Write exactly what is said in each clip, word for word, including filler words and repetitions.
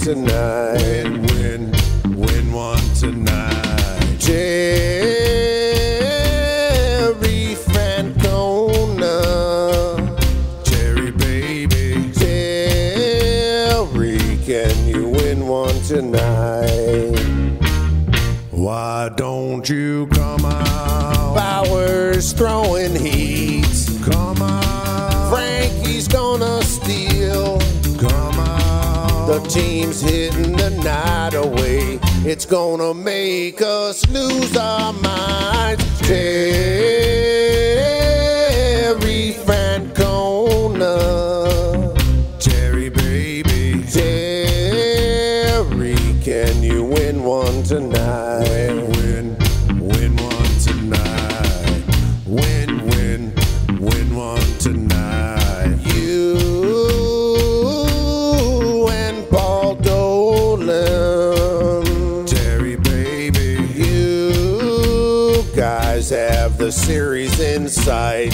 tonight. Win, win, win one tonight. Jerry Francona. Jerry, baby. Jerry, can you win one tonight? Why don't you come out? Bauer's throwing heat. Come out. Frankie's gonna steal. Come out. The team's hitting the night away. It's gonna make us lose our minds. Jerry Francona. Jerry, baby. Jerry, can you win one tonight? Win, win, win one tonight. Win, win, win one tonight. You and Paul Dolan. Jerry, baby. You guys have the series in sight.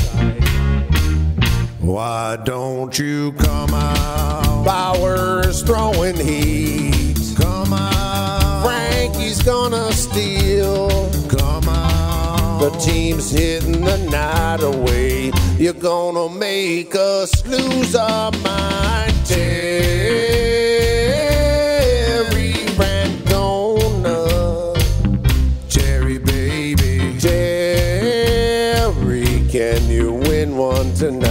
Why don't you come out? Bauer's throwing heat. Come out. Frankie's gonna steal. Come out. The team's hitting the night away. You're gonna make us lose our mind. Jerry Francona. Jerry, baby. Jerry, can you win one tonight?